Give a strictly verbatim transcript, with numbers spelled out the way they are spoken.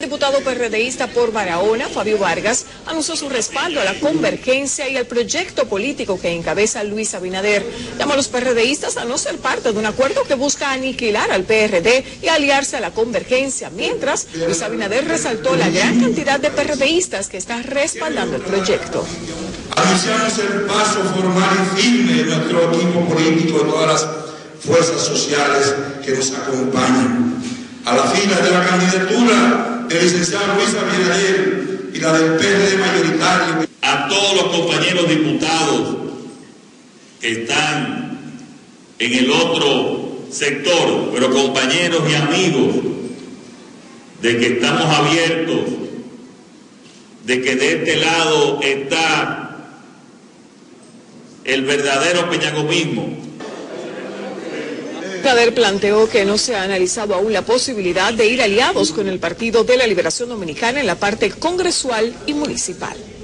El diputado perredeísta por Barahona, Fabio Vargas, anunció su respaldo a la convergencia y al proyecto político que encabeza Luis Abinader. Llamó a los perredeístas a no ser parte de un acuerdo que busca aniquilar al P R D y aliarse a la convergencia, mientras Luis Abinader resaltó la gran cantidad de perredeístas que está respaldando el proyecto. Anunciamos el paso formal y firme de nuestro equipo político y todas las fuerzas sociales que nos acompañan a la fila de la candidatura del licenciado Luis Abinader y la del P R D mayoritario. A todos los compañeros diputados que están en el otro sector, pero compañeros y amigos, de que estamos abiertos, de que de este lado está el verdadero peñagomismo. Abinader planteó que no se ha analizado aún la posibilidad de ir aliados con el Partido de la Liberación Dominicana en la parte congresual y municipal.